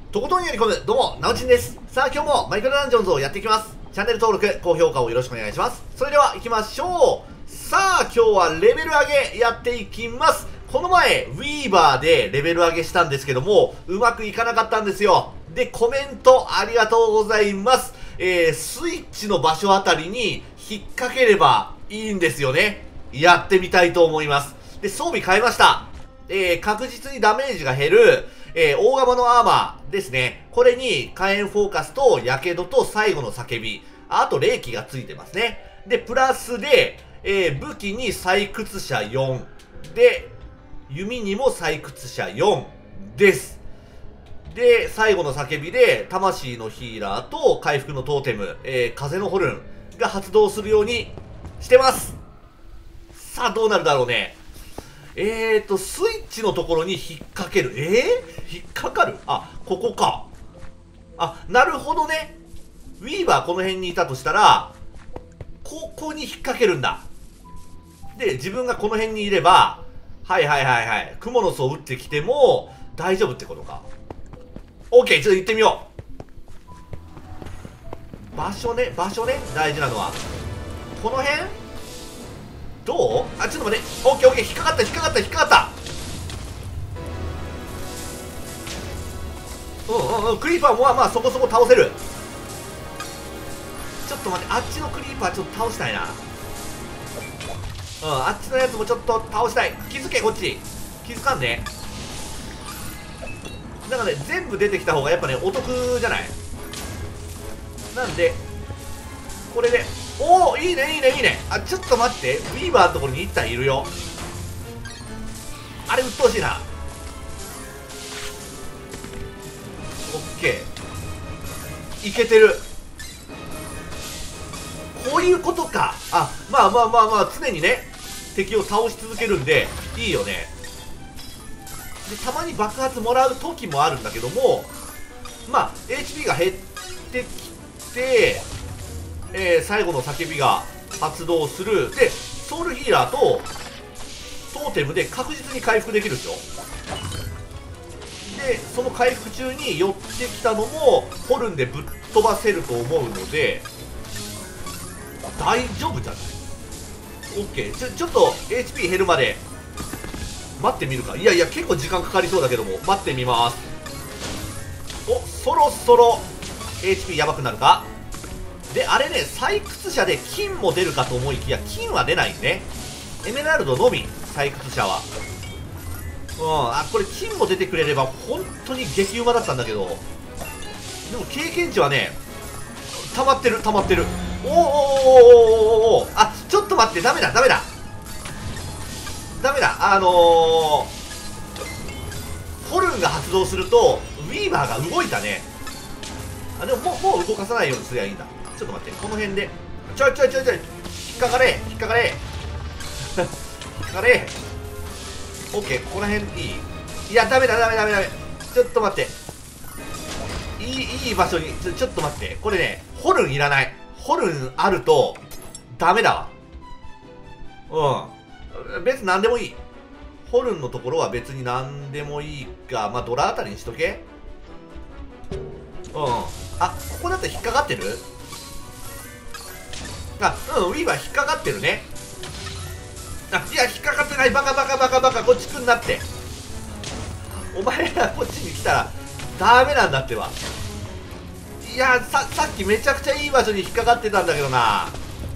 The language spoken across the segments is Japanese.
とことんやり込む、どうも、なおちんです。さあ、今日もマイクロダンジョンズをやっていきます。チャンネル登録、高評価をよろしくお願いします。それでは、行きましょう。さあ、今日はレベル上げやっていきます。この前、ウィーバーでレベル上げしたんですけども、うまくいかなかったんですよ。で、コメントありがとうございます。スイッチの場所あたりに引っ掛ければいいんですよね。やってみたいと思います。で、装備変えました。確実にダメージが減る、大釜のアーマーですね。これに火炎フォーカスと火傷と最後の叫び、あと霊気がついてますね。で、プラスで、武器に採掘者4。で、弓にも採掘者4です。で、最後の叫びで、魂のヒーラーと回復のトーテム、風のホルンが発動するようにしてます。さあ、どうなるだろうね。スイッチのところに引っ掛ける。引っかかる？あ、ここか。あ、なるほどね。ウィーバーこの辺にいたとしたら、ここに引っ掛けるんだ。で、自分がこの辺にいれば、はい。クモの巣を撃ってきても、大丈夫ってことか。オッケー、ちょっと行ってみよう。場所ね、大事なのは。この辺どう？あ、ちょっと待って。オッケー、引っかかった。クリーパーもまあそこそこ倒せる。ちょっと待って、あっちのクリーパーちょっと倒したいな。あっちのやつもちょっと倒したい。気づけ、こっち。気づかんね。だからね、全部出てきた方がやっぱね、お得じゃない。なんで、これで、おお、いいね。あ、ちょっと待って、ウィーバーのところに1体いるよ。あれ、鬱陶しいな。オッケー。いけてる。こういうことか。あ、まあ、常にね、敵を倒し続けるんで、いいよね。で、たまに爆発もらう時もあるんだけども、まあ、HP が減ってきて、最後の叫びが発動する。で、ソウルヒーラーとトーテムで確実に回復できるでしょ。で、その回復中に寄ってきたのもホルンでぶっ飛ばせると思うので大丈夫じゃない？ OK。 ちょっと HP 減るまで待ってみるか。いや結構時間かかりそうだけども、待ってみます。お、そろそろ HP やばくなるか。で、あれね、採掘者で金も出るかと思いきや、金は出ないね。エメラルドのみ、採掘者は。あ、これ金も出てくれれば本当に激うまだったんだけど、でも経験値はね、溜まってる。あ、ちょっと待って、ダメだ。ホルンが発動するとウィーバーが動いたね。あ、でももう動かさないようにすりゃいいんだ。ちょっと待って、この辺でちょい引っかかれオッケー、この辺いい。いや、ダメ。ちょっと待って、いい場所にちょっと待って。これね、ホルンいらない。ホルンあるとダメだわ。別に何でもいい。ホルンのところは別に何でもいいか。まあ、ドラあたりにしとけ。あ、ここだと引っかかってる。あ、ウィーバー引っかかってるね。あ、いや、引っかかってない。バカ、こっち来んなって。お前らこっちに来たらダメなんだってば。いや、さっきめちゃくちゃいい場所に引っかかってたんだけどな。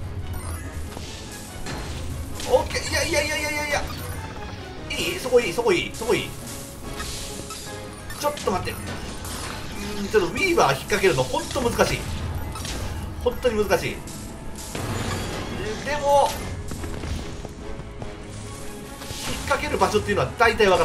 オッケー。いやいい、そこいい。ちょっと待って。ちょっとウィーバー引っ掛けるの本当に難しい。でも引っ掛ける場所っていうのは大体分かった。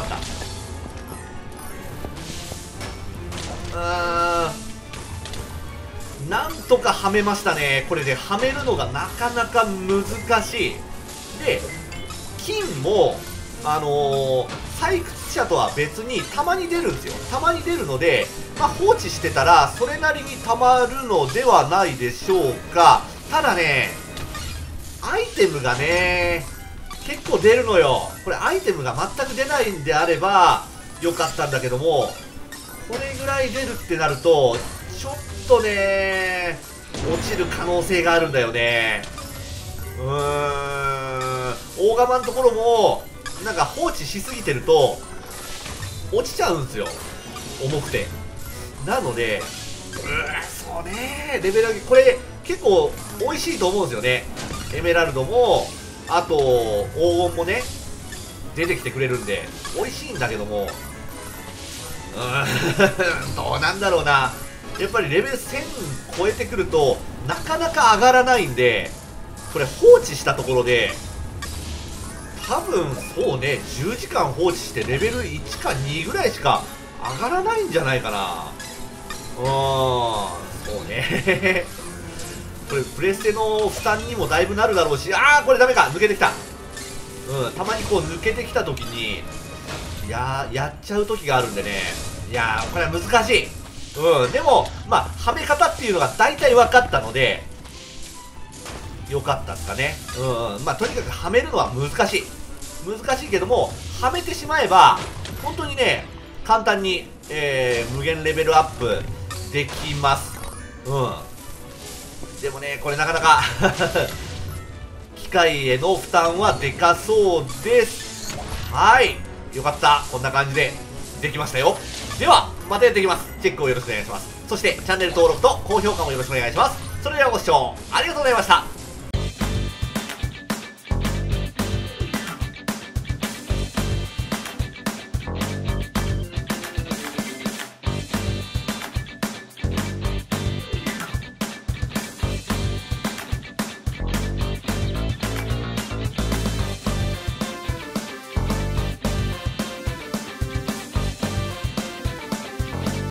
なんとかはめましたね。これではめるのがなかなか難しい。で、金も採掘者とは別にたまに出るんですよ。たまに出るので、まあ、放置してたらそれなりにたまるのではないでしょうか。ただね、アイテムがね、結構出るのよ。これアイテムが全く出ないんであればよかったんだけども、 これぐらい出るってなるとちょっとね落ちる可能性があるんだよね。大釜のところもなんか放置しすぎてると落ちちゃうんですよ、重くて。なのでそうね、レベル上げこれ結構美味しいと思うんですよね。エメラルドもあと黄金もね出てきてくれるんで美味しいんだけども、どうなんだろうな。やっぱりレベル1000超えてくるとなかなか上がらないんで、これ放置したところで多分そうね10時間放置してレベル1か2ぐらいしか上がらないんじゃないかな。そうねこれプレステの負担にもだいぶなるだろうし、これダメか、抜けてきた。たまにこう抜けてきた時にやっちゃう時があるんでね。これは難しい。でもまあはめ方っていうのが大体分かったのでよかったですかね。まあとにかくはめるのは難しいけども、はめてしまえば本当にね簡単に、無限レベルアップできます。でもねこれなかなか機械への負担はでかそうです。よかった、こんな感じでできましたよ。ではまたやっていきます。チェックをよろしくお願いします。そしてチャンネル登録と高評価もよろしくお願いします。それではご視聴ありがとうございました。